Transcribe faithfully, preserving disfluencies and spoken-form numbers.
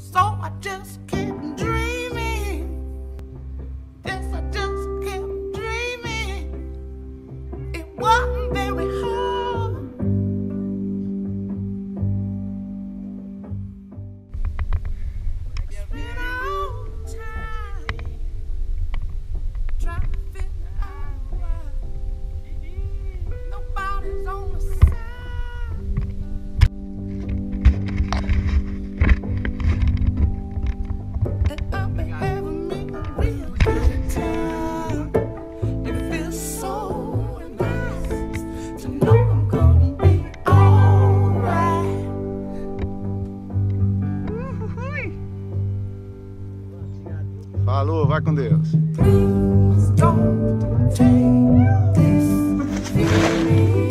So I just kept dreaming. Yes, I just kept dreaming. It wasn't very hard. Spent all the time trying to figure out why nobody's on the side. And I've been having me a real good time. It feels so nice to know I'm gonna be alright. Falou, vai com Deus. Please don't take this feeling.